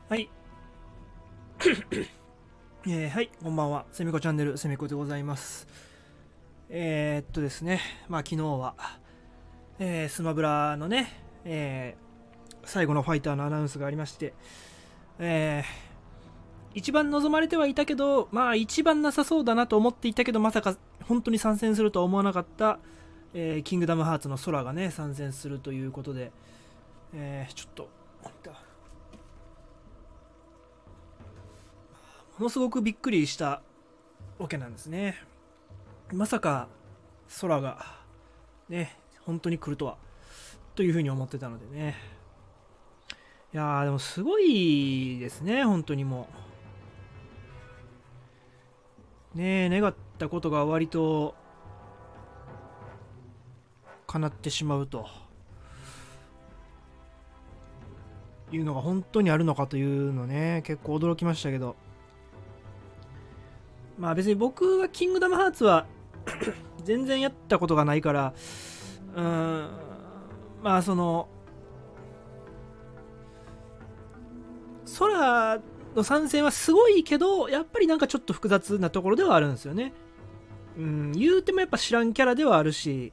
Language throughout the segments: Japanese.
はい。はい、こんばんは。セミコチャンネル、セミコでございます。ですね、昨日は、スマブラのね、最後のファイターのアナウンスがありまして、一番望まれてはいたけど、一番なさそうだなと思っていたけど、まさか本当に参戦するとは思わなかった、キングダムハーツの空がね、参戦するということで、ちょっと、ものすごくびっくりしたわけなんですね。まさか空がね、本当に来るとはというふうに思ってたのでね。いやー、でもすごいですね、本当にもう。ねえ、願ったことが割と叶ってしまうというのが本当にあるのかというのね、結構驚きましたけど。別に僕はキングダムハーツは全然やったことがないから、その、空の参戦はすごいけど、やっぱりなんかちょっと複雑なところではあるんですよね。言うてもやっぱ知らんキャラではあるし、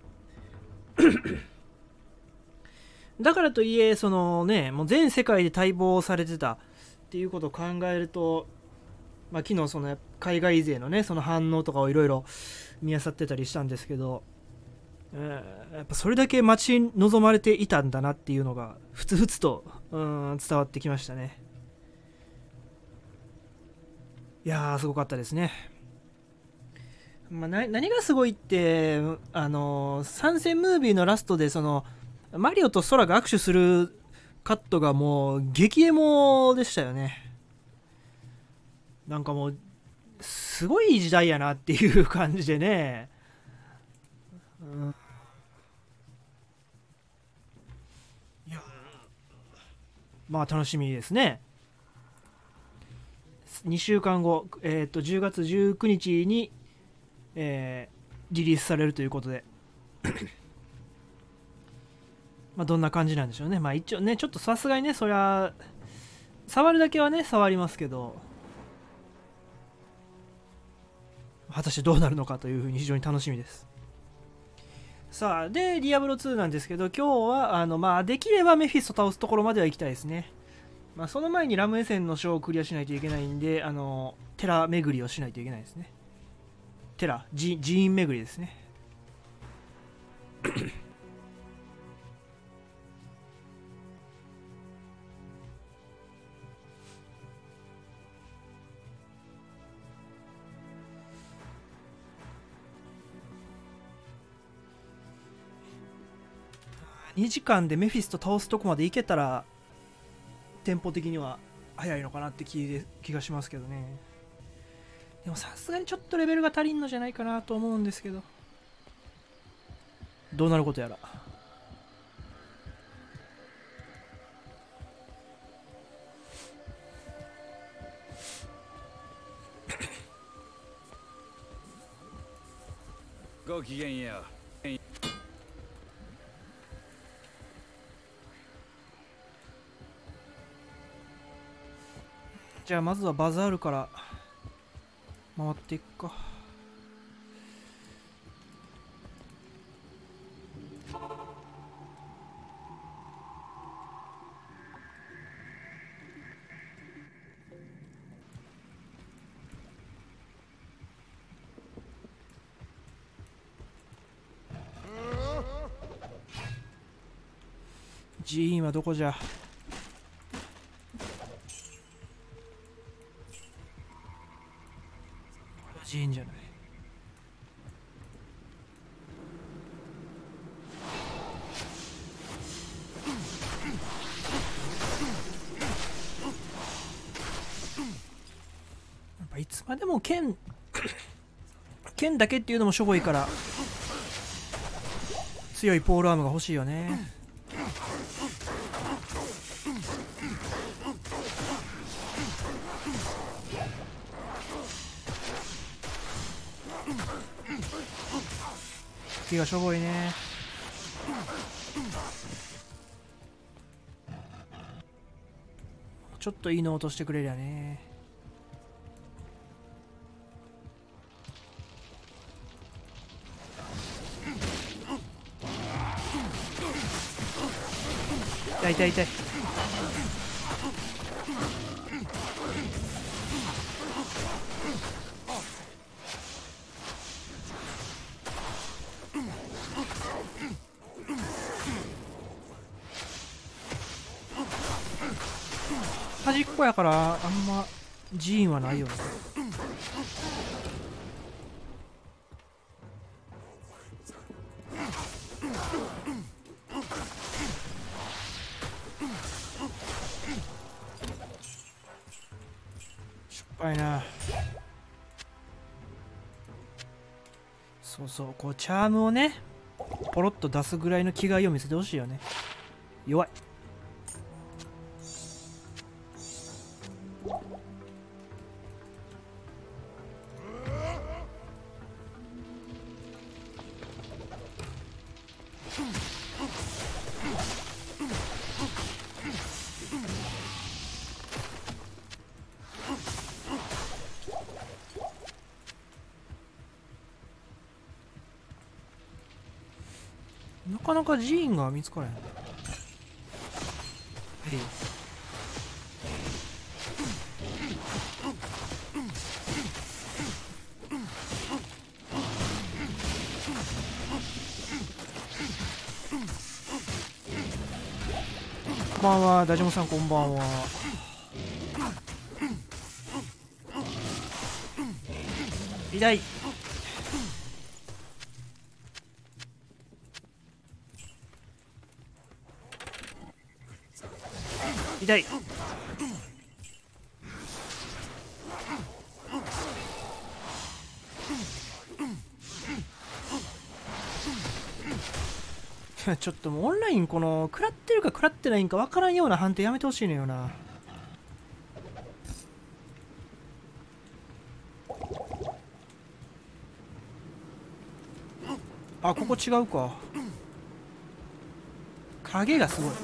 だからといえ、そのね、もう全世界で待望されてたっていうことを考えると、昨日その海外勢のね、その反応とかをいろいろ見漁ってたりしたんですけど、やっぱそれだけ待ち望まれていたんだなっていうのが、ふつふつと伝わってきましたね。いやー、すごかったですね。何がすごいって、参戦ムービーのラストで、その、マリオとソラが握手するカットがもう、激エモでしたよね。なんかもう、すごい時代やなっていう感じでね。うん、いや、楽しみですね。2週間後、10月19日に、リリースされるということで、どんな感じなんでしょうね。一応ね、ちょっとさすがにね、そりゃ、触るだけはね、触りますけど、果たしてどうなるのかというふうに非常に楽しみです。さあ、で、ディアブロ2なんですけど、今日は、できればメフィスト倒すところまでは行きたいですね。その前にラムエセンの章をクリアしないといけないんで、テラ巡りをしないといけないですね。寺院巡りですね。2時間でメフィスト倒すとこまで行けたらテンポ的には早いのかなって気がしますけどね。でもさすがにちょっとレベルが足りんのじゃないかなと思うんですけど、どうなることやら。 ごきげんよう。 じゃあまずはバザールから回っていくか。ジーンはどこじゃ。ジーンじゃない。やっぱいつまでも剣だけっていうのもしょぼいから、強いポールアームが欲しいよね。気がしょぼいね。 ちょっといいの落としてくれりゃね。痛い痛い痛い。端っこやからあんまジーンはないよね。しょっぱいな。そうそう、こうチャームをねポロッと出すぐらいの気概を見せてほしいよね。弱い。なかなかジーンが見つからへん。はい。こんばんは、ダジモさんこんばんは。痛い。痛い。ちょっともうオンラインこの食らってるか食らってないんか分からんような判定やめてほしいのよな。あ、ここ違うか。影がすごい。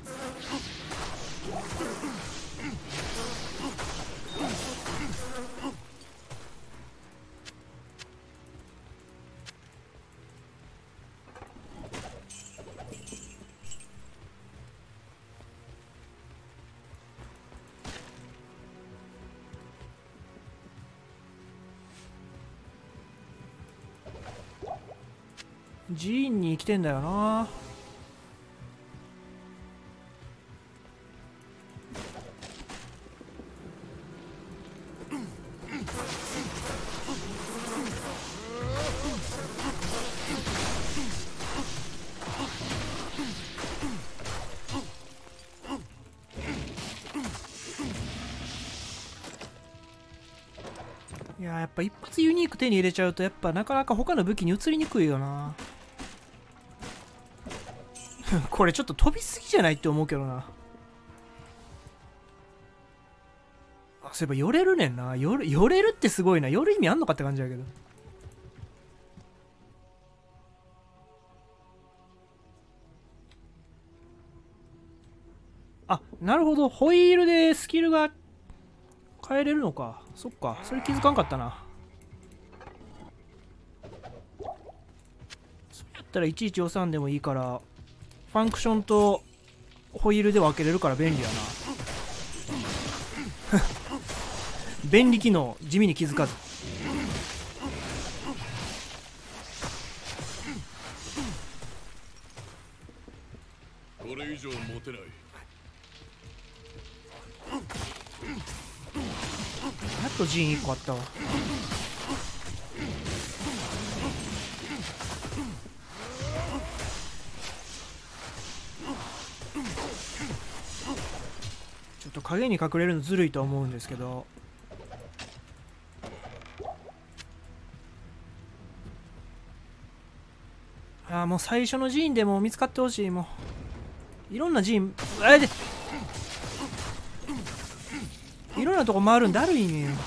ジーンに来てんだよな。いやー、やっぱ一発ユニーク手に入れちゃうとやっぱなかなか他の武器に移りにくいよな。これちょっと飛びすぎじゃないって思うけどな。あ、そういえば寄れるねんな。寄れるってすごいな。寄る意味あんのかって感じだけど。あ、なるほど。ホイールでスキルが変えれるのか。そっか。それ気づかんかったな。それやったらいちいち予算でもいいから、ファンクションとホイールで分けれるから便利やな。便利機能、地味に気づかず。 これ以上持てない。 やっとジーン1個あったわ。ちょっと影に隠れるのずるいと思うんですけど。ああ、もう最初のジーンでも見つかってほしい。もういろんなジーン、あれでいろんなとこ回るんだるいねん。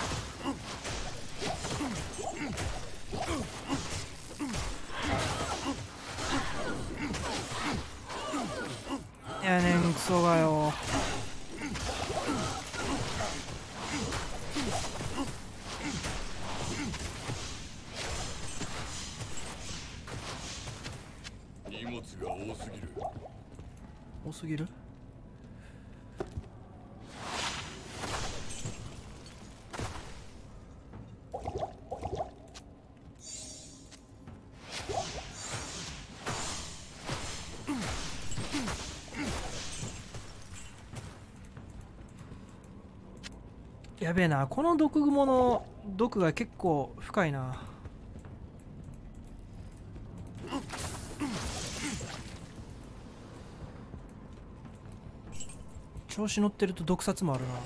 いやねん、クソがよ。 荷物が多すぎる。 多すぎる。やべえな、この毒蜘蛛の毒が結構深いな。調子乗ってると毒殺もあるな。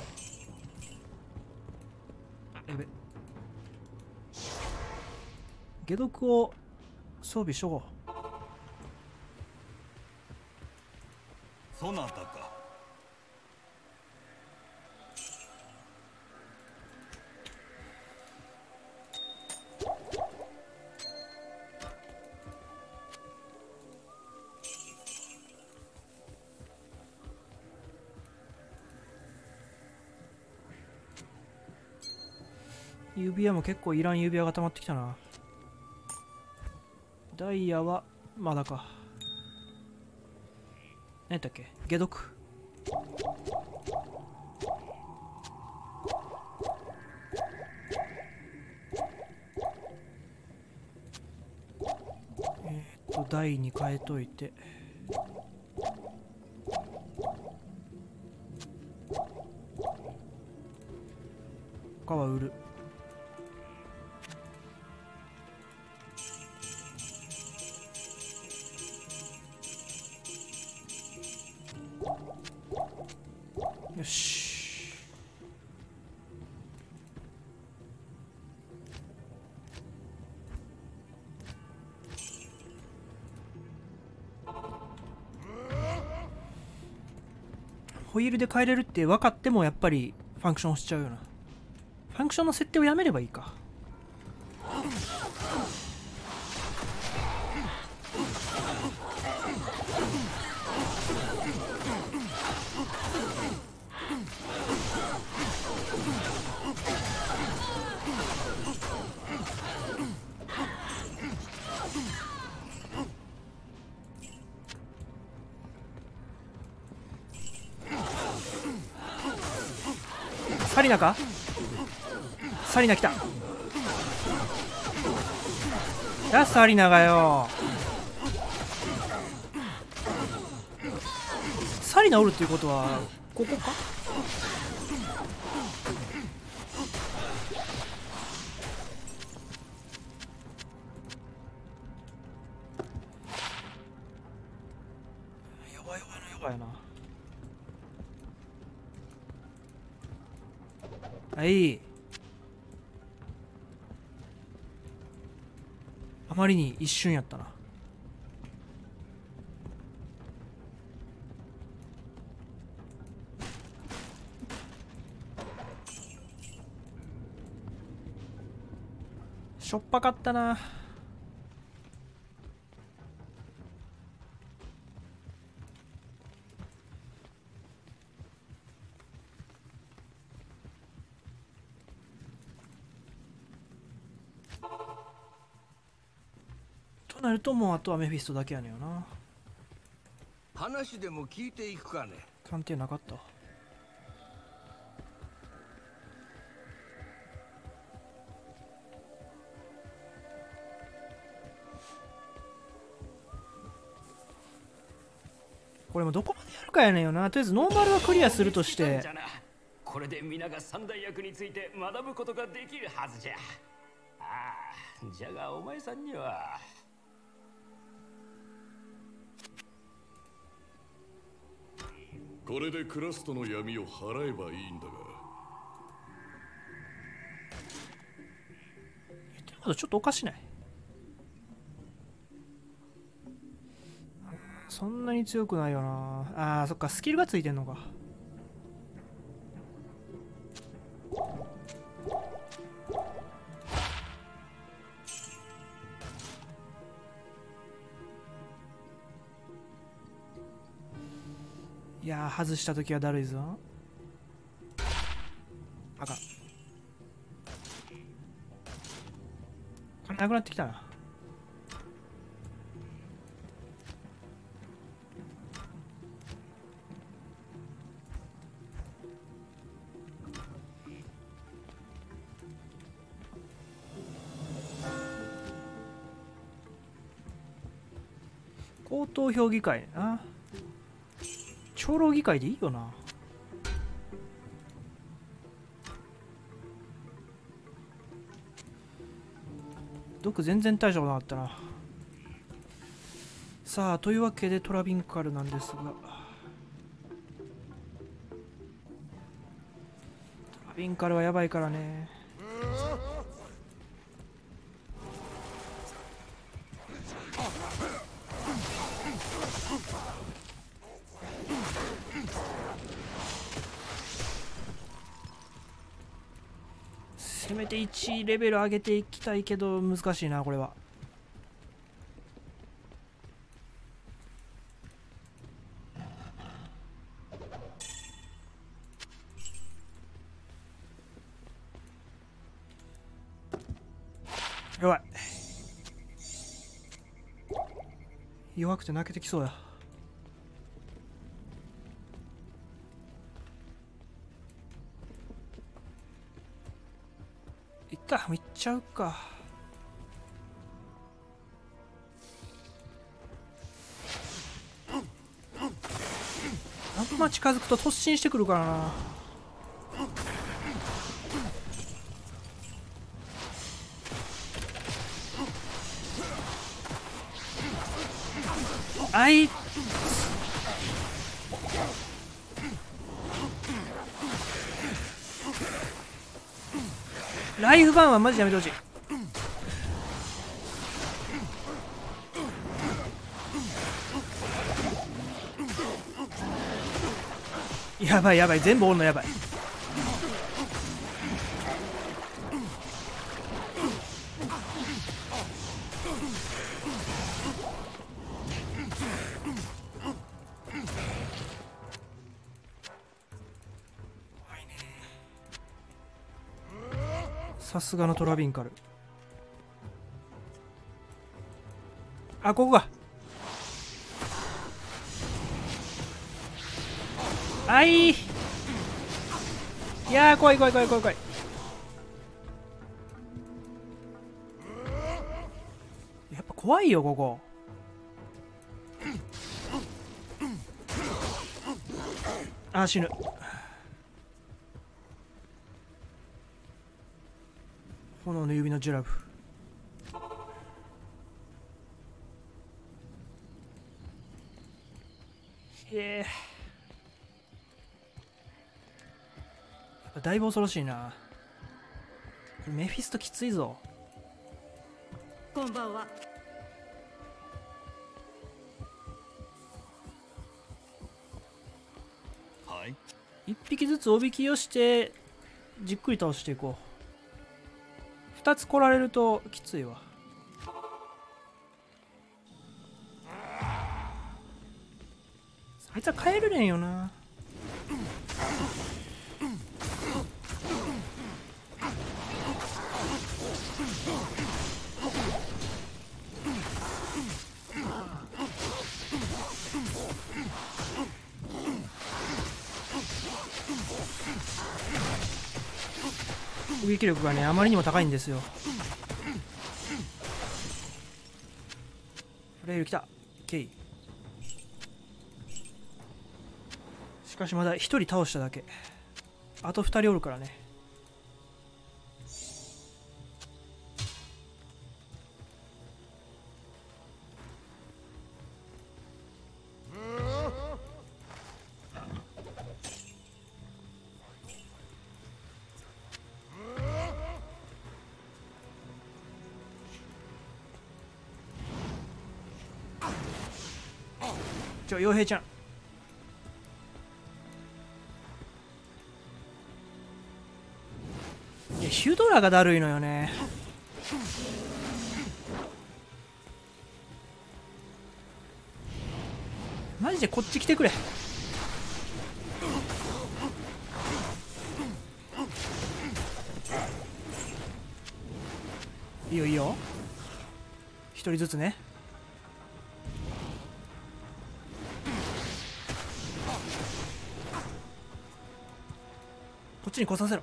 やべ、解毒を装備しとこう。 そなたか。 指輪も結構いらん指輪が溜まってきたな。ダイヤはまだか。何やったっけ、解毒。台に変えといて。他は売る。よし。ホイールで変えれるって分かってもやっぱりファンクションしちゃうよな。ファンクションの設定をやめればいいか。サリナか。サリナ来た。やサリナがよ。サリナおるっていうことはここか。やばいやばいな、やばいな。はい。あまりに一瞬やったな。しょっぱかったな。となるともうあとはメフィストだけやねんよな。 話でも聞いていくかね。 鑑定なかった。これもどこまでやるかやねんよな。とりあえずノーマルはクリアするとして、 これで皆が三大役について学ぶことができるはずじゃ。ああ、じゃがお前さんにはこれでクラストの闇を払えばいいんだが。 言ってることちょっとおかしない？そんなに強くないよな。あーそっか、スキルがついてんのか。いやー外した時はだるいぞ。 あかん。金なくなってきたな。高等評議会な。長老議会でいいよな。毒全然大したことなかったな。さあ、というわけでトラビンカルなんですが、トラビンカルはやばいからね。せめて1レベル上げていきたいけど難しいなこれは。やばい、弱くて泣けてきそうや。いっか、いっちゃうか。あんま近づくと突進してくるからな。あい、ライフバーンはマジやめてほしい。やばいやばい、全部おるのやばい。さすがのトラビンカル。あ、ここか。あい、いやー、怖い怖い怖い怖い怖い。やっぱ怖いよここ。あ、死ぬ。炎の指のジュラブ。やっぱだいぶ恐ろしいな。これメフィストきついぞ。 こんばんは。 はい。 一匹ずつおびきをしてじっくり倒していこう。2つ来られるときついわ。あいつは帰れねんよな。攻撃力がねあまりにも高いんですよ。レール来た。ケイ。しかしまだ1人倒しただけ。あと2人おるからね。傭兵ちゃん。いやヒュドラがだるいのよね。マジでこっち来てくれ。 いいよいいよ、一人ずつね。こっちに来させろ。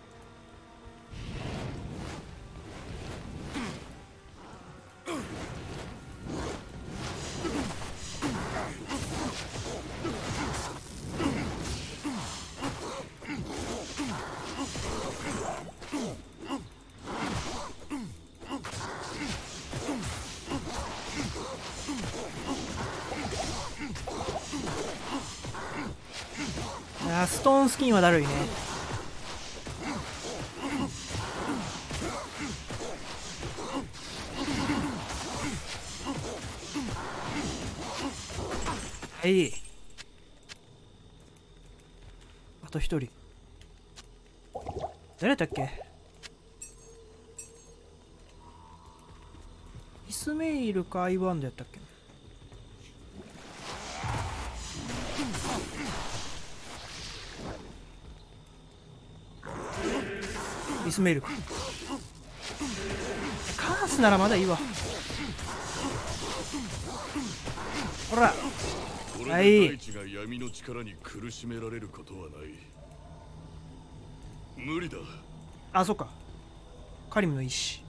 ストーンスキンはだるいね。はい、あと一人誰だっけ。イスメイルかアイワンドやったっけ。イスメイルか。カースならまだいいわ。ほら、 これはいで大地が闇の力に苦しめられることはない。無理だ。 あ、そっか、カリムの意志。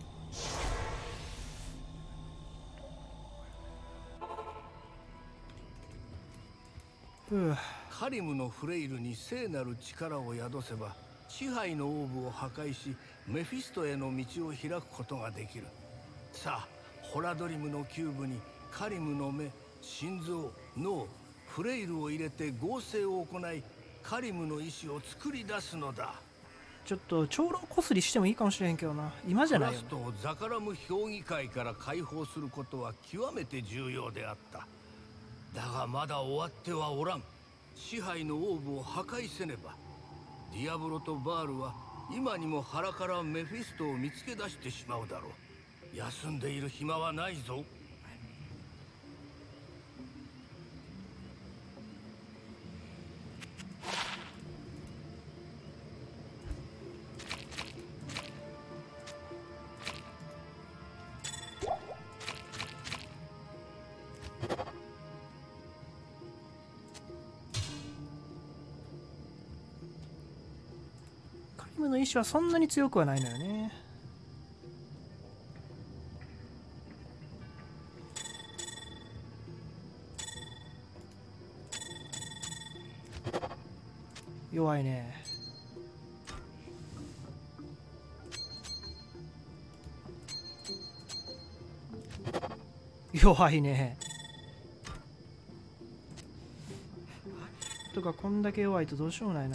カリムのフレイルに聖なる力を宿せば支配のオーブを破壊しメフィストへの道を開くことができる。さあ、ホラドリムのキューブにカリムの目、心臓、脳、フレイルを入れて合成を行いカリムの意志を作り出すのだ。 ちょっと長老こすりしてもいいかもしれへんけどな、今じゃないよ、 クラストをザカラム評議会から解放することは極めて重要であった。だがまだ終わってはおらん。支配のオーブを破壊せねばディアブロとバールは今にも腹からメフィストを見つけ出してしまうだろう。休んでいる暇はないぞ。 カリムの意志はそんなに強くはないのよね。弱いね。弱いね。とかこんだけ弱いとどうしようもないな。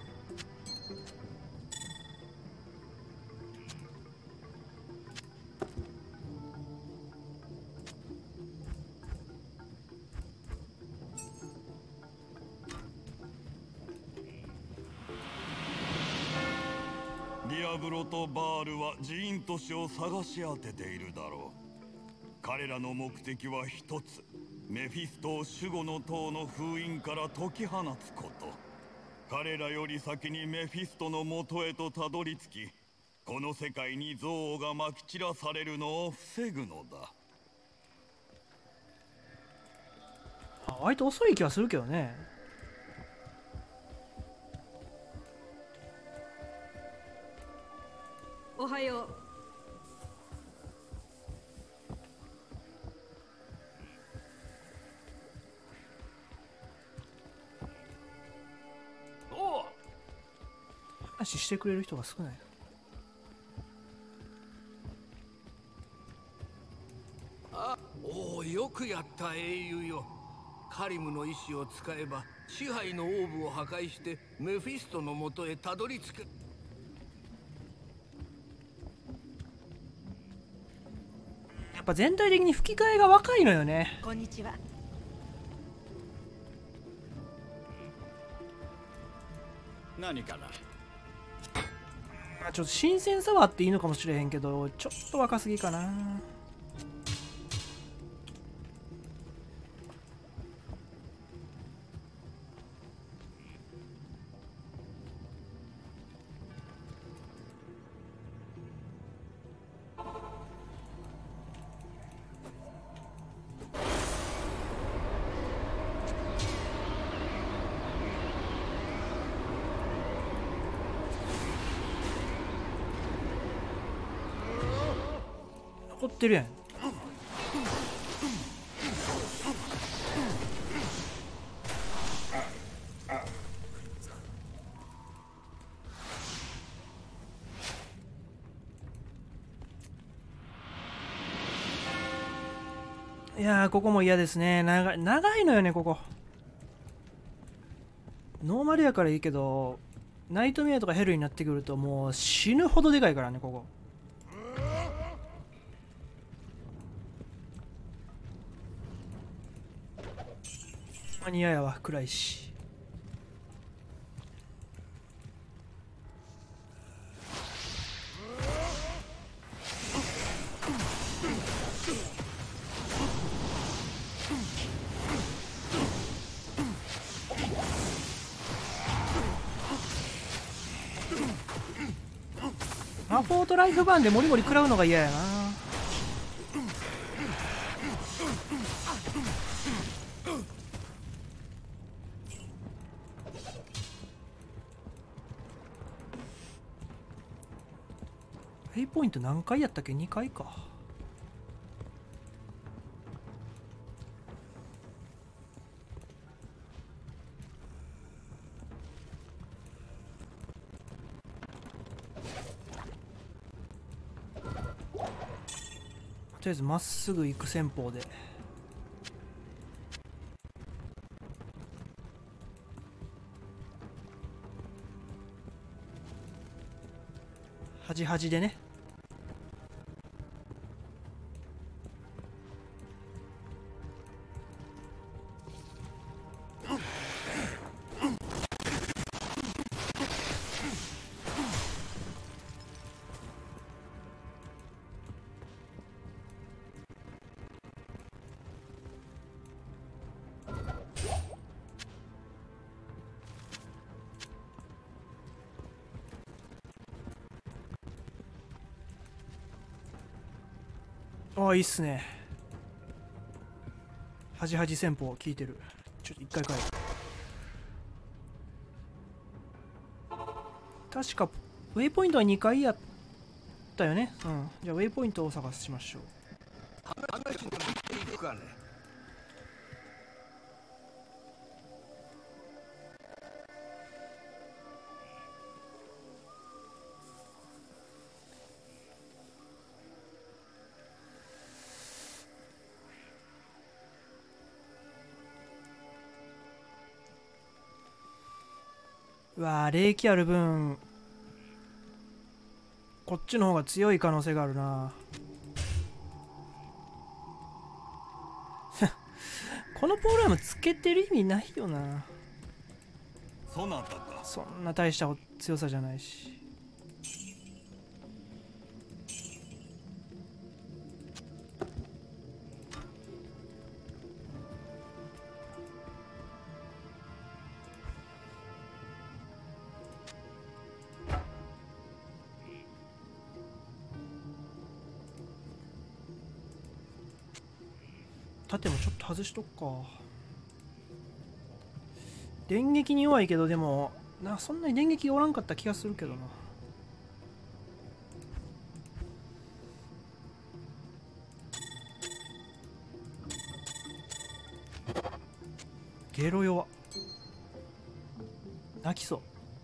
ディアブロとバールはジーン都市を探し当てているだろう。彼らの目的は一つ、メフィストを守護の塔の封印から解き放つこと。彼らより先にメフィストの元へとたどり着き、この世界に憎悪がまき散らされるのを防ぐのだ。 割と遅い気はするけどね。 おはよう。 おう、 話してくれる人が少ない。 おお、よくやった英雄よ。カリムの意志を使えば支配のオーブを破壊してメフィストの元へたどり着く。 やっぱ全体的に吹き替えが若いのよね。 こんにちは。 何かな。 ちょっと新鮮さはあっていいのかもしれへんけど、ちょっと若すぎかな。 怒ってるやん。いやー、ここも嫌ですね。長いのよね、ここ。ノーマルやからいいけど、ナイトメアとかヘルになってくるともう死ぬほどでかいからね、ここ。マニアやわ、暗いし。マフォートライフバーンでモリモリ食らうのが嫌やな。ウェイポイント何回やったっけ？ 2 回か。とりあえずまっすぐ行く戦法で。端々でね。ああ、いいっすね。端々戦法効いてる。ちょっと一回帰る。確かウェイポイントは2回やったよね。うん。じゃあウェイポイントを探しましょう。 話に行くかね。 うわー、霊気ある分こっちの方が強い可能性があるな。このポーラムつけてる意味ないよな。 そなたか。 そんな大した強さじゃないし。盾もちょっと外しとくか。電撃に弱いけど、でもそんなに電撃おらんかった気がするけどな。ゲロ弱。泣きそう。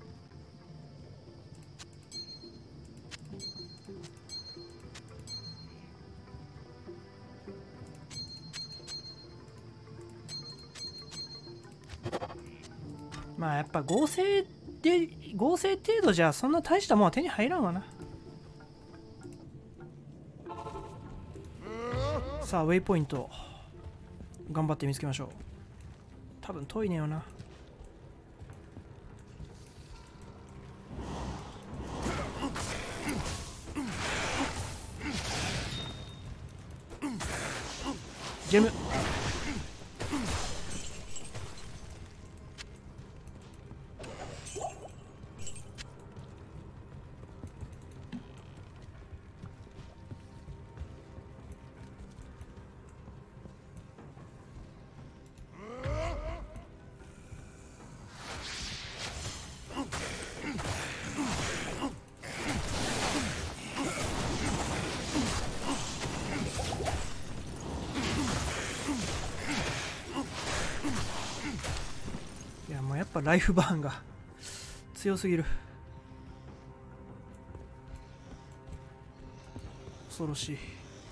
まあやっぱ合成程度じゃそんな大したもんは手に入らんわな。さあウェイポイント頑張って見つけましょう。多分遠いねよな。ジェム。 ライフバーンが強すぎる。恐ろしい。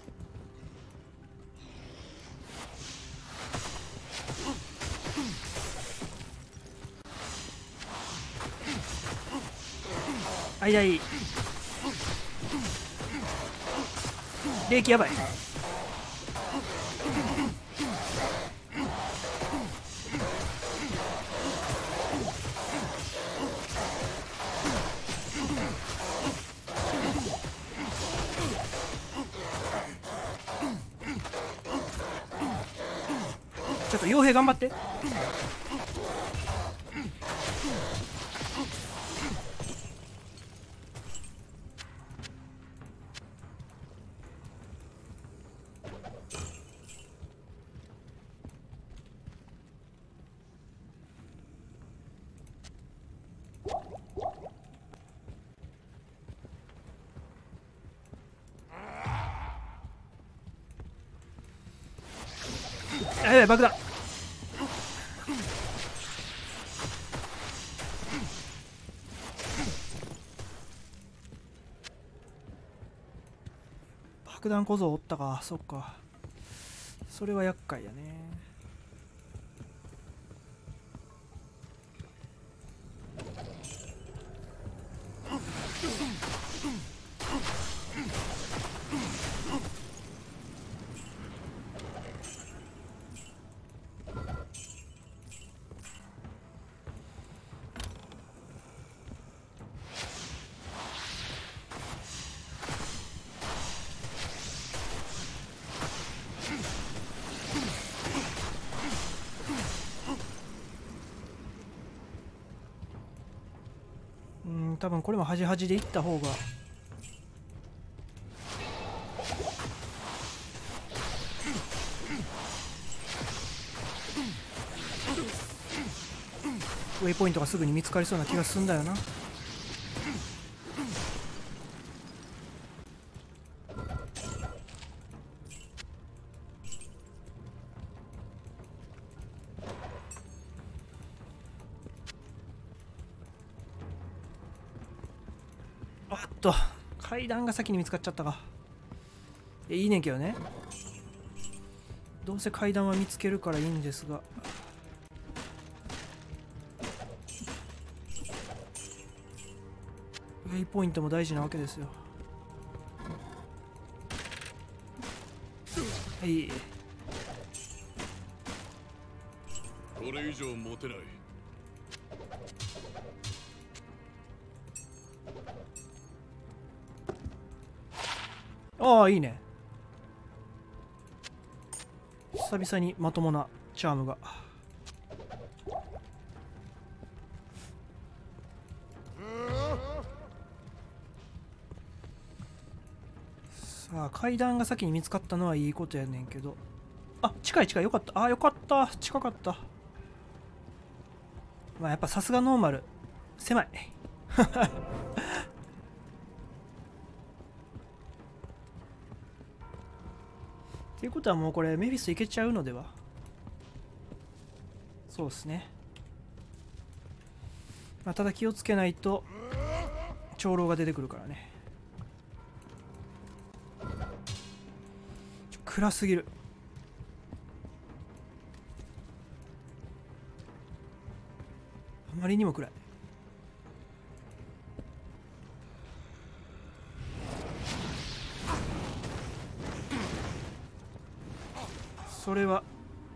あいやい、冷気やばい。ちょっと傭兵頑張って。やばい、爆弾。爆弾小僧おったか。そっか、それは厄介やね。多分これも端々でいった方が。ウェイポイントがすぐに見つかりそうな気がするんだよな。あっと、階段が先に見つかっちゃったか。いいねんけどね。どうせ階段は見つけるからいいんですが。ウェイポイントも大事なわけですよ。はい。 これ以上持てない。 ああ、いいね。久々にまともなチャームが。さあ、階段が先に見つかったのはいいことやねんけど。あ、近い近い、よかった。あ、よかった。近かった。まあやっぱさすがノーマル狭い。っていうことはもうこれメフィスいけちゃうのでは。そうですね。まあ、ただ気をつけないと長老が出てくるからね。暗すぎる。あまりにも暗い。それは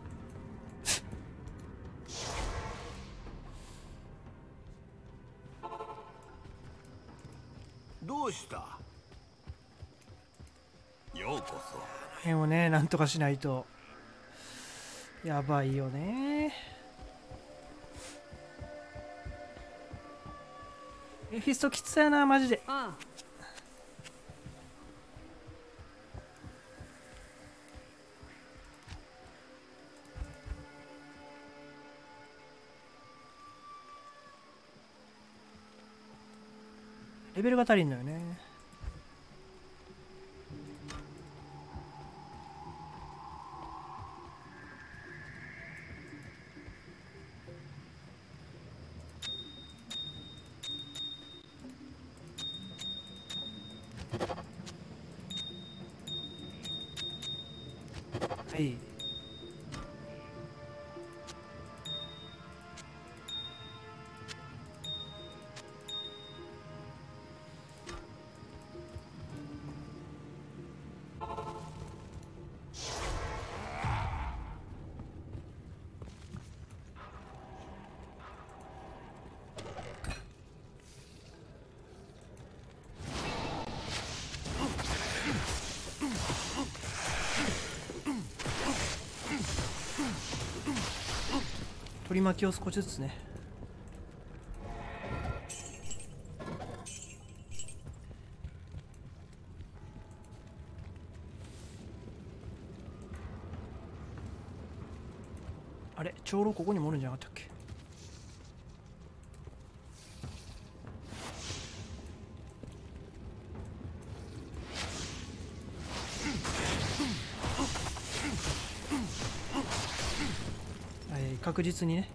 どうした？ ようこそ。 この辺をね、なんとかしないとやばいよね。メフィストきつやな、マジで。 あレベルが足りんのよね。 はい。取り巻きを少しずつね。あれ、長老ここにもおるんじゃなかったっけ。確実にね。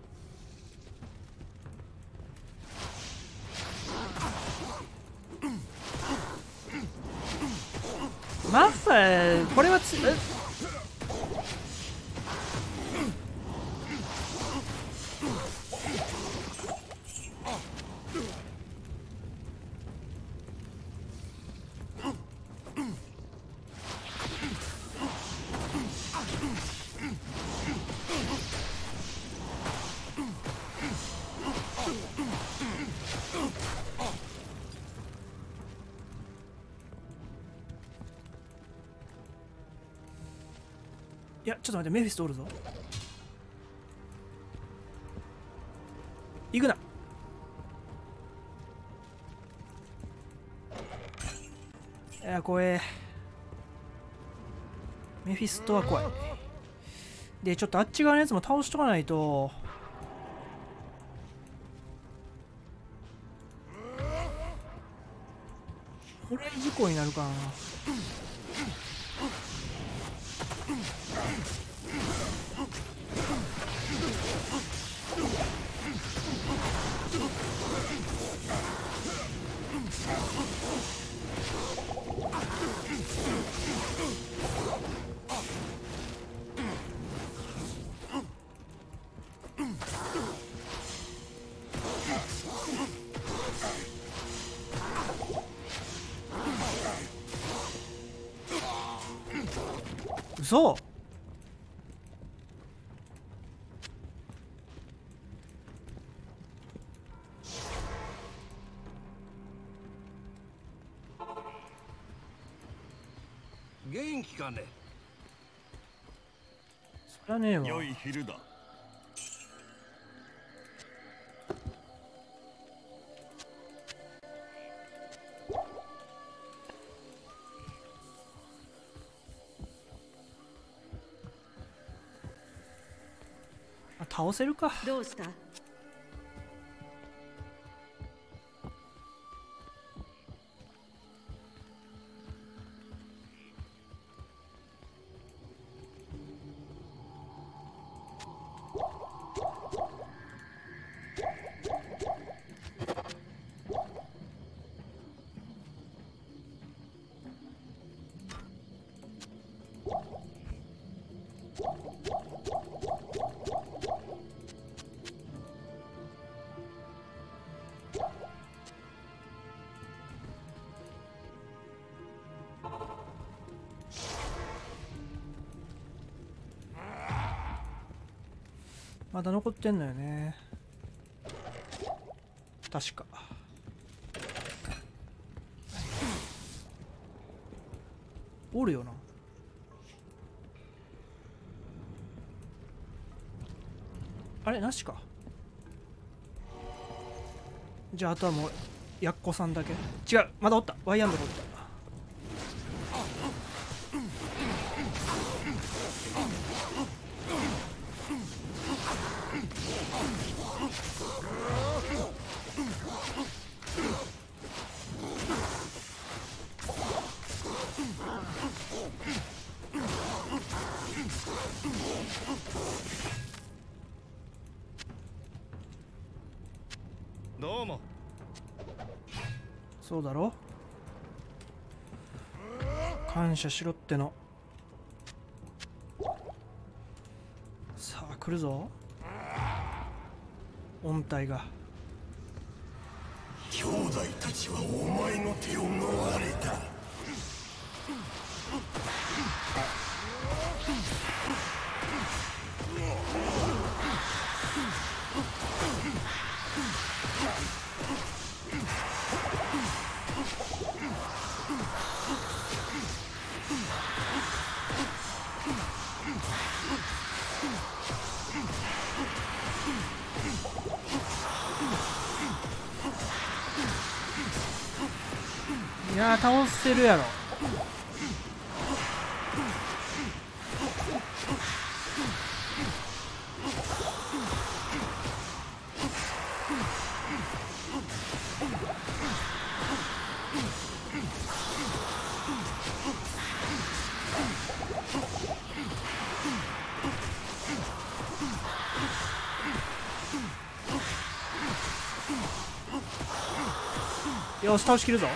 マファー、これはいや、ちょっと待って、メフィストおるぞ。行くな。いや、怖え。メフィストは怖い。で、ちょっとあっち側のやつも倒しとかないと。これ事故になるかな。嘘。 元気かね。 そりゃねえわ。 良い昼だ。 あ、倒せるか。 どうした？ まだ残ってんのよね。確か。おるよな。あれなしか。じゃああとはもうやっこさんだけ。違う、まだおった。ワイアンドがおった。 どうも。 そうだろ。感謝しろっての。 来るぞ、音体が。 兄弟たちはお前の手を逃れた。 いやー倒せるやろ。よし倒しきるぞ。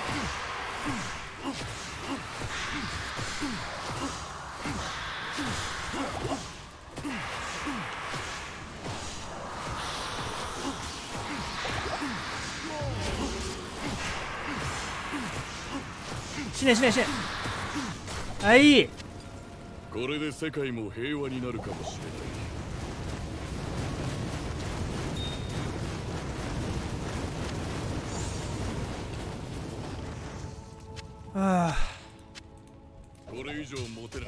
死ね死ね死ね。はい、 これで世界も平和になるかもしれない。 あこれ以上持てない。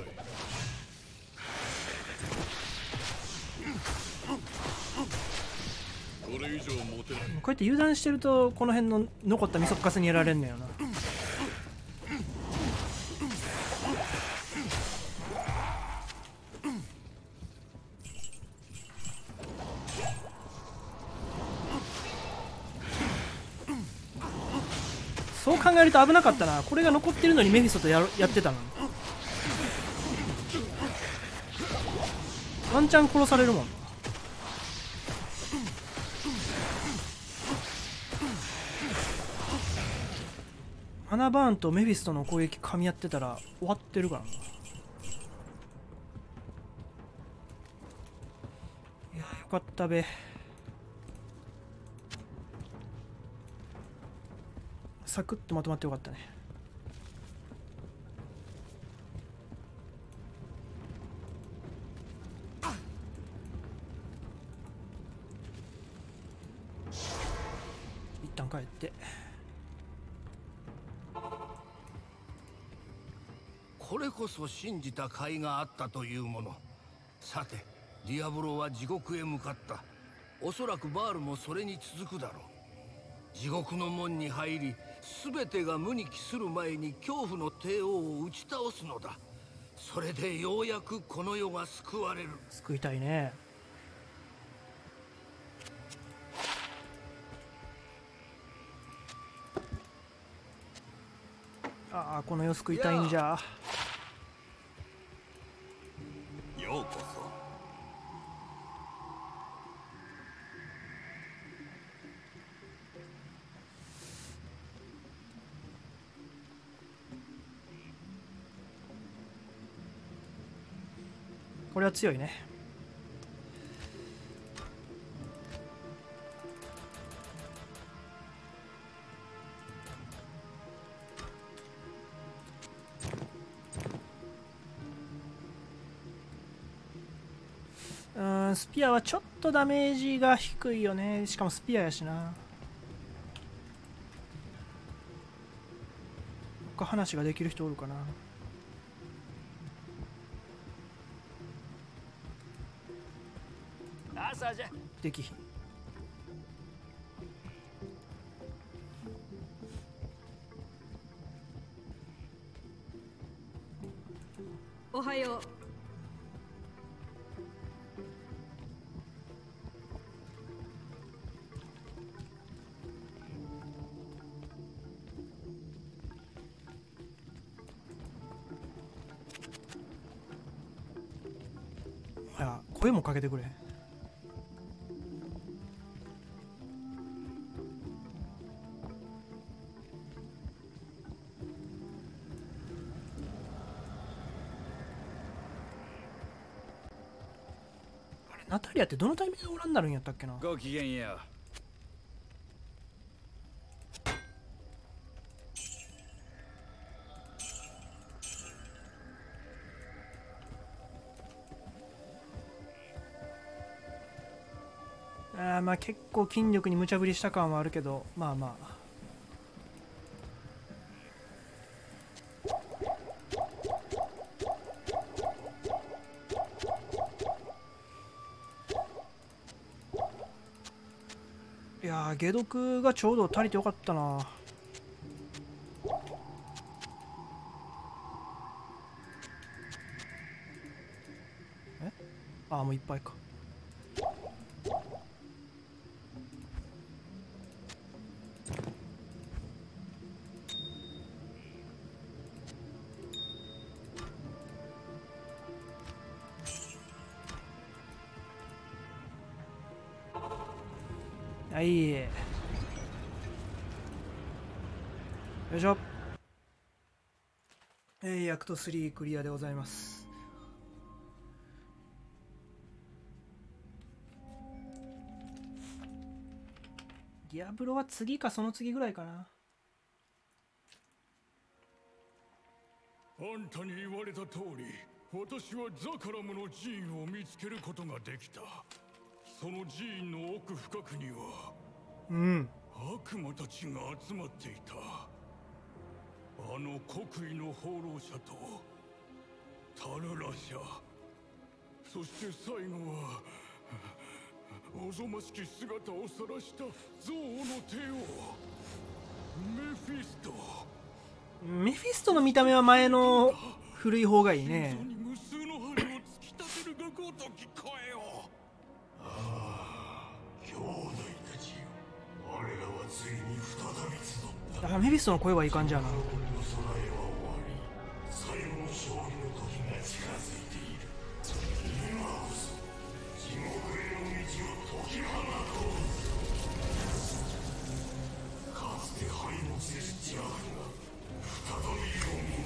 これ以上持てない。 こうやって油断してるとこの辺の残ったみそっかすにやられんのよな。そう考えると危なかったな。これが残ってるのにメフィストとやってたのにワンチャン殺されるもん。マナバーンとメフィストの攻撃噛み合ってたら終わってるからな。いやよかったべ。サクッとまとまってよかったね。一旦帰って。 これこそ信じた甲斐があったというもの。さてディアブロは地獄へ向かった。おそらくバールもそれに続くだろう。地獄の門に入り全てが無に帰する前に恐怖の帝王を打ち倒すのだ。それでようやくこの世が救われる。 救いたいね。ああこの世救いたいんじゃ。 ようこそ。 これは強いね。スピアはちょっとダメージが低いよね。しかもスピアやしな。他話ができる人おるかな。 朝じゃ。 できひん。 おはよう。 いや声もかけてくれ。 ナタリアってどのタイミングでオラになるんやったっけな。 ごきげんよまあ結構筋力に無茶ぶりした感はあるけど、まあまあ。いやー、解毒がちょうど足りてよかったな。ああ、もういっぱいか。はい、よいしょ。アクト3クリアでございます。ディアブロは次かその次ぐらいかな。 あんたに言われた通り、私はザカラムの寺院を見つけることができた。その寺院の奥深くには悪魔たちが集まっていた。あの国威の放浪者とタルラ社、そして最後はおぞましき姿を晒した憎悪の帝王メフィスト。 メフィストの見た目は前の古い方がいいね。 無数の針を突き立てるがごとき声を。兄弟たちよ、我らはついに再び集った。 だからメフィストの声はいい感じやな。 備えは終わり、最後の勝利の時が近づいている。今こそ地獄への道を解き放とう。かつて敗北した邪悪が再び蘇る。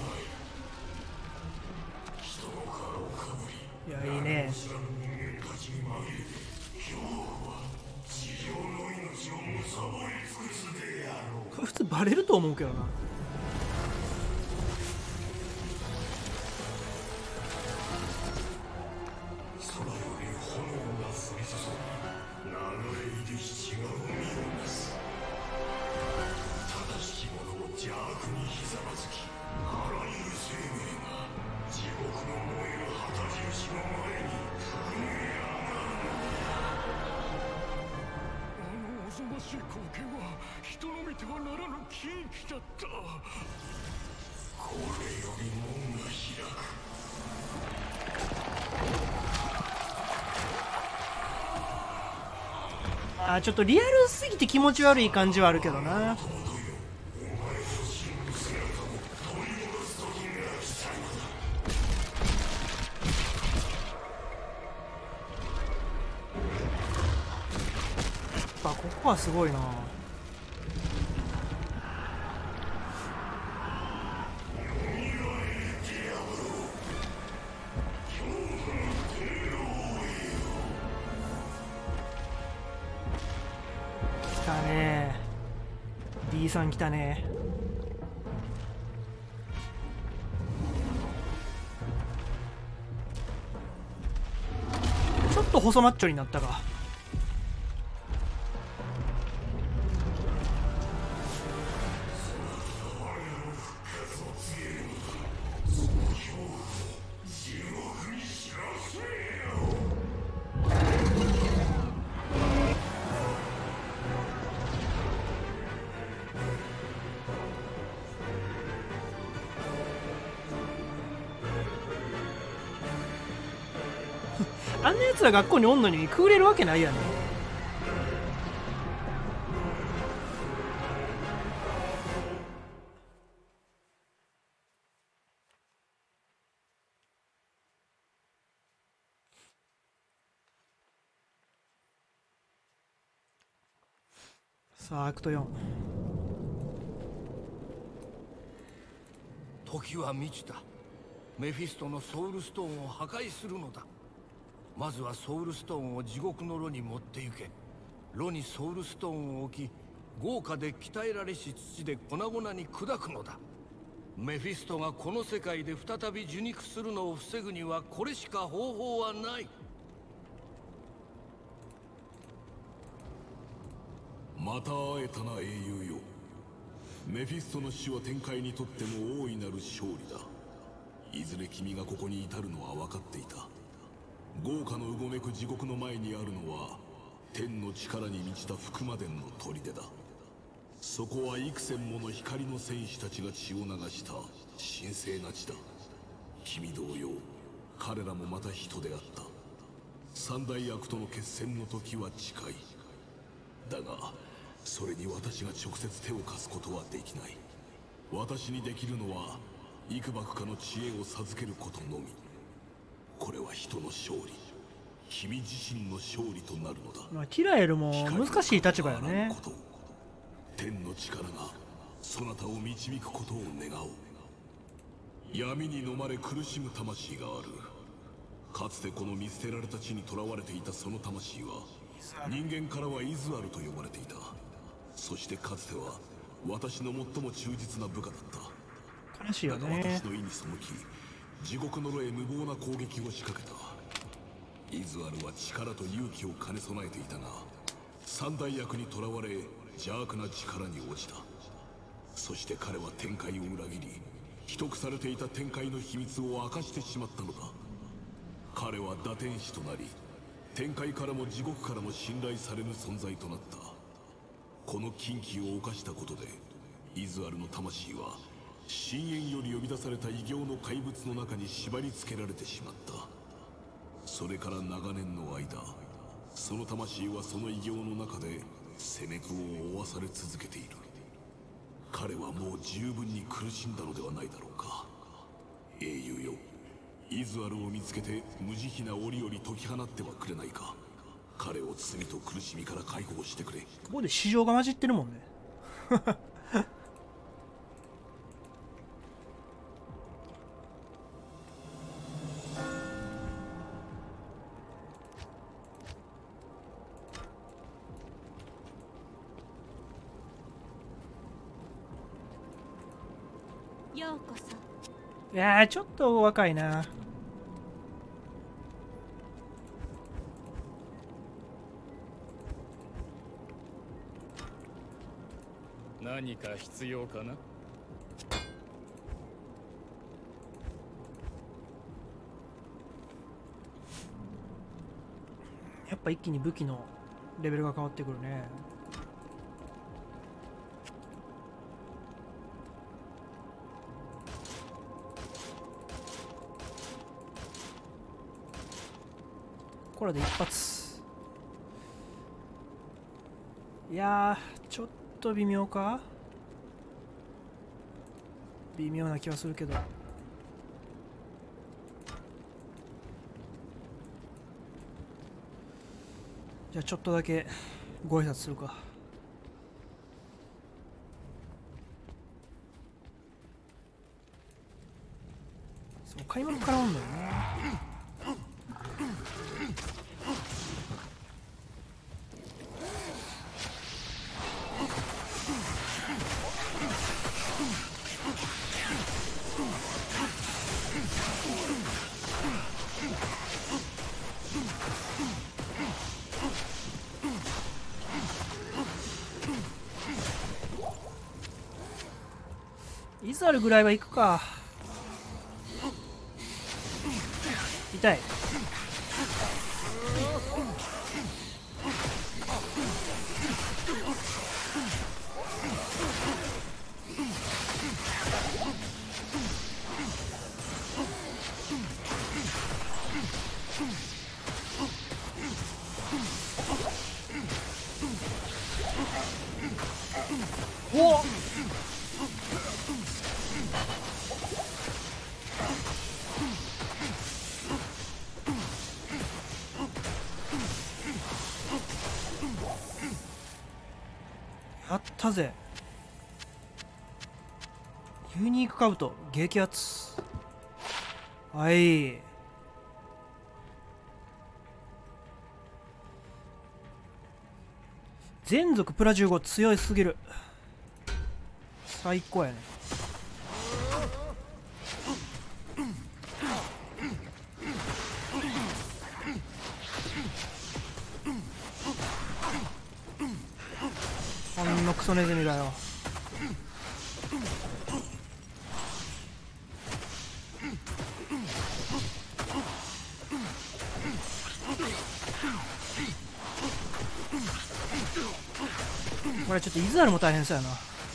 人の殻をかぶり、 いや、いいね。 知らぬ人間たちに紛れて、今日は地上の命を貪り尽くすであろう。 これ普通バレると思うけどな。 空より炎が降り注ぎ、流れ出し血が海をなす。正しき者を邪悪にひざまずき、あらゆる生命が地獄の燃える旗印の前に震え上がるのだ。あのおぞましい光景は人の見てはならぬ禁忌だった。これより門が開く。 ちょっとリアルすぎて気持ち悪い感じはあるけどな。ここはすごいな。来たね D さん来たね。ちょっと細マッチョになったか。あんなやつら学校におんのにくぐれるわけないやね。さあアクト4。 時は満ちた。メフィストのソウルストーンを破壊するのだ。 まずはソウルストーンを地獄の炉に持って行け。炉にソウルストーンを置き、豪華で鍛えられし土で粉々に砕くのだ。メフィストがこの世界で再び受肉するのを防ぐにはこれしか方法はない。 また会えたな英雄よ。メフィストの死は天界にとっても大いなる勝利だ。いずれ君がここに至るのは分かっていた。豪華のうごめく地獄の前にあるのは天の力に満ちた福魔殿の砦だ。そこは幾千もの光の戦士たちが血を流した神聖な地だ。君同様、彼らもまた人であった。三大悪との決戦の時は近い。だがそれに私が直接手を貸すことはできない。私にできるのは幾ばくかの知恵を授けることのみ。これは人の勝利、君自身の勝利となるのだ。 まあキラエルも難しい立場よね。 天の力がそなたを導くことを願おう。闇に飲まれ苦しむ魂がある。かつてこの見捨てられた地に囚われていたその魂は人間からはイズアルと呼ばれていた。そしてかつては私の最も忠実な部下だった。 悲しいよね。 だが私の意に背き地獄の炉へ無謀な攻撃を仕掛けた。イズアルは力と勇気を兼ね備えていたが、三大悪に囚われ邪悪な力に落ちた。そして彼は天界を裏切り、秘匿されていた天界の秘密を明かしてしまったのだ。彼は打天使となり、天界からも地獄からも信頼されぬ存在となった。この禁忌を犯したことでイズアルの魂は深淵より呼び出された異形の怪物の中に縛り付けられてしまった。それから長年の間、その魂はその異形の中で責め苦を負わされ続けている。彼はもう十分に苦しんだのではないだろうか。英雄よ、イズアルを見つけて無慈悲な折々解き放ってはくれないか。彼を罪と苦しみから解放してくれ。 ここで市場が混じってるもんね。 ようこそ。 いやーちょっと若いな。 何か必要かな。 やっぱ一気に武器のレベルが変わってくるね。これで一発。いやーちょっと微妙か。微妙な気はするけど。じゃあちょっとだけご挨拶するか。そう開幕からおんだよね。イズアルぐらいは行くか。痛い。おっやったぜ。ユニークカブト激アツ。はい全族プラ15強いすぎる。最高やね。ほんのクソネズミだよ。これちょっとイズアルも大変そうやな。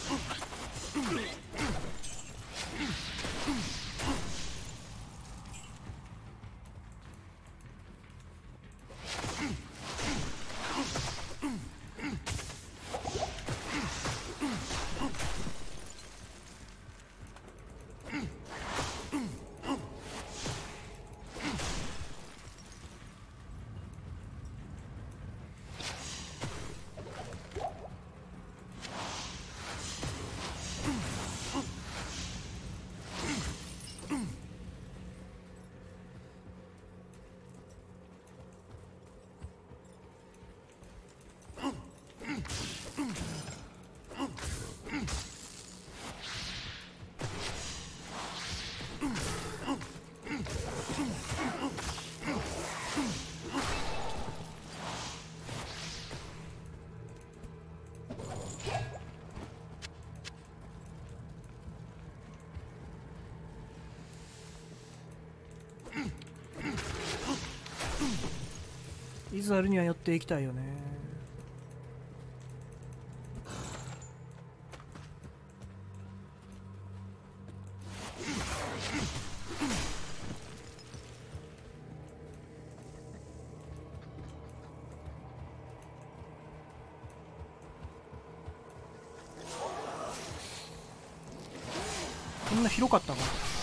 イズアルには寄っていきたいよね。こんな広かったか。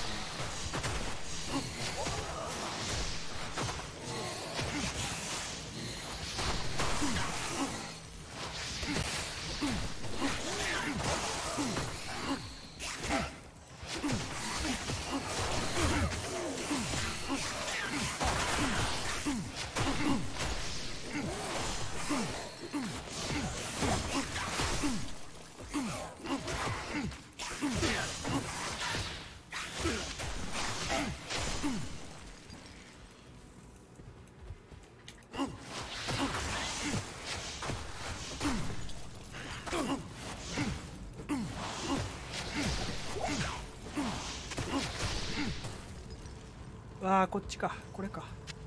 ああ、こっちか。これか。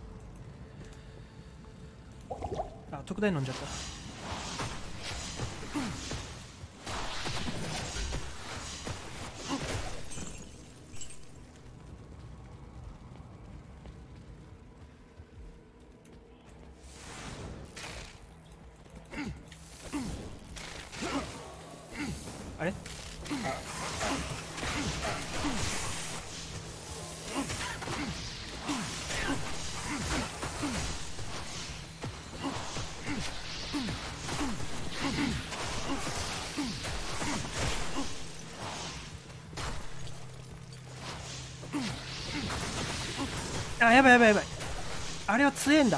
あ、特大飲んじゃった。あれ？あ、やばいやばいやばい。あれは強えんだ。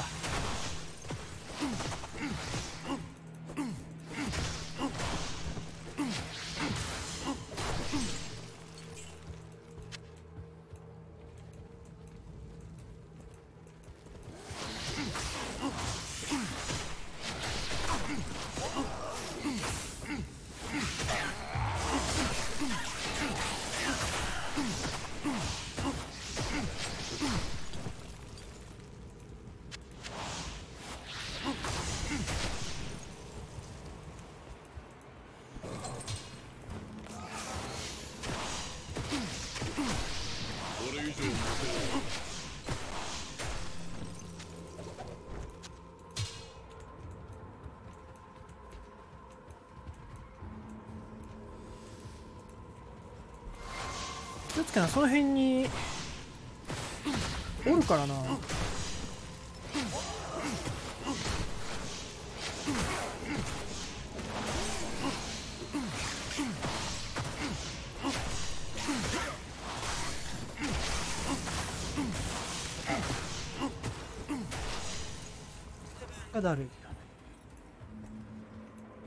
気をつけな、その辺におるからな。がだるい。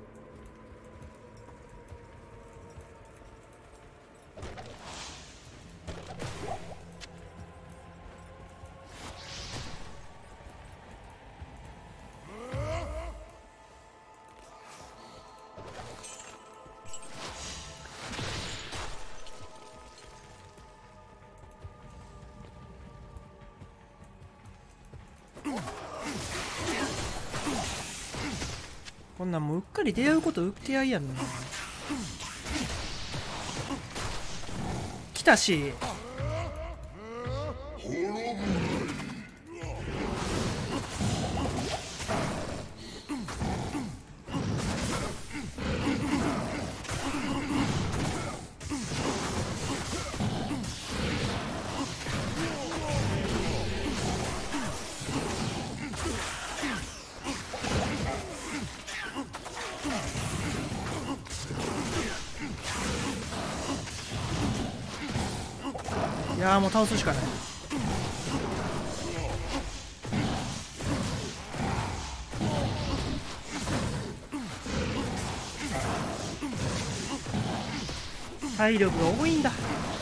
こんなんもううっかり出会うことうってやいやんな。来たし。いやーもう倒すしかない。体力が多いんだ。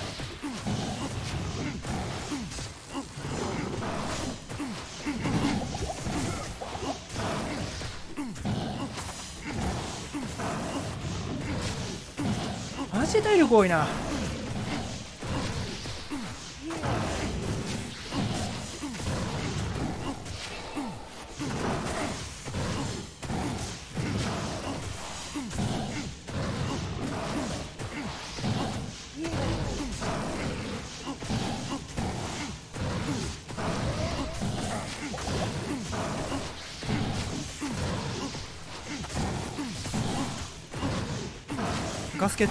マジで体力多いな。ガスケツ。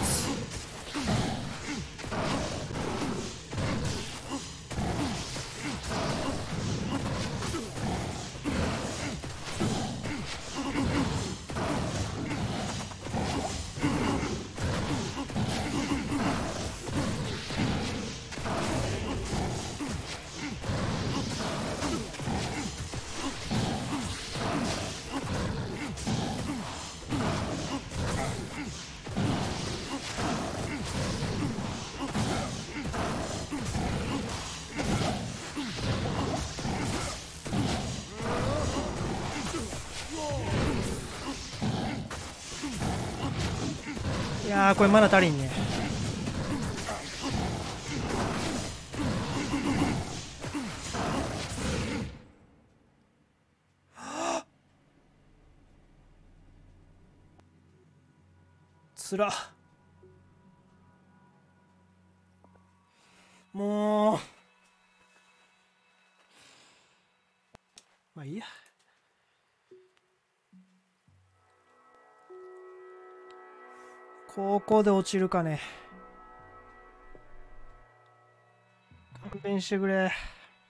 いやーこれまだ足りんね。つら。もうまあいいや。ここで落ちるかね。勘弁してくれ。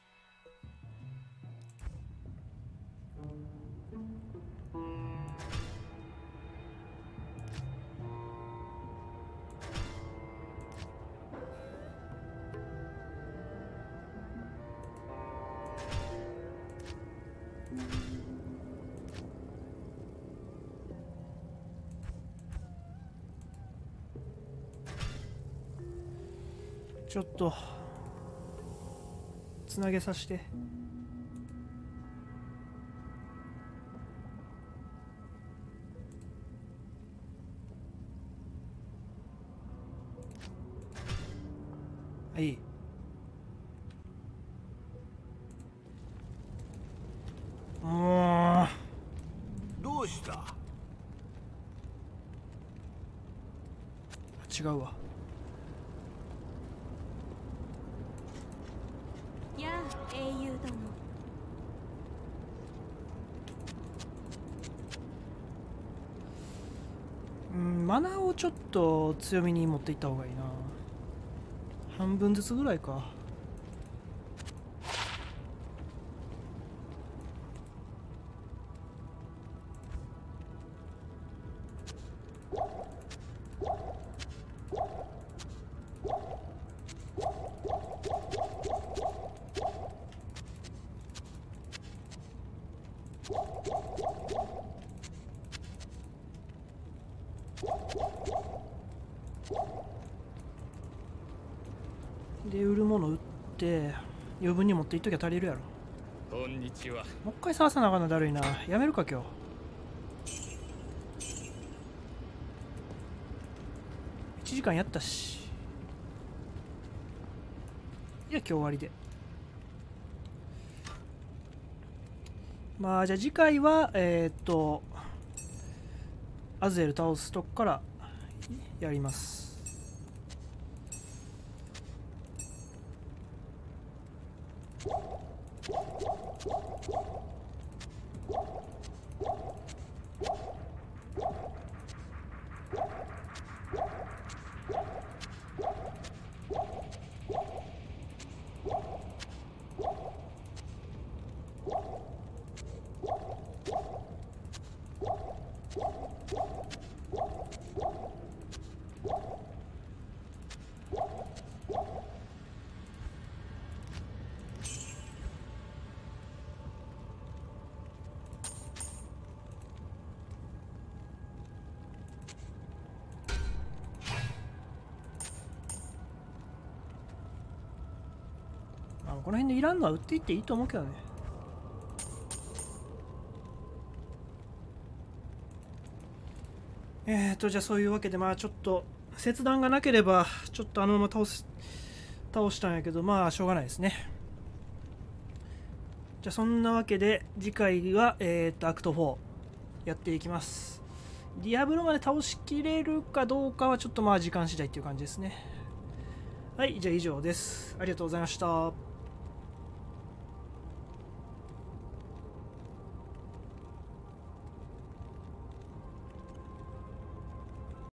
ちょっとつなげさせて。はい。もうどうした？ 違うわ。 やあ英雄殿。 マナーをちょっと強めに持っていった方がいいな。半分ずつぐらいか。で売るもの売って余分に持っていっときゃ足りるやろ。 こんにちは。 もう一回探さなあかんのだるいな。やめるか今日。1時間やったし。いや今日終わりで。まあじゃあ次回はアズエル倒すとこからやります。この辺でいらんのは売っていっていいと思うけどね。じゃあそういうわけで、まあちょっと切断がなければちょっとあのまま倒したんやけど、まあしょうがないですね。じゃあそんなわけで次回はアクト4やっていきます。ディアブロまで倒しきれるかどうかはちょっとまあ時間次第っていう感じですね。はい、じゃあ以上です。ありがとうございました。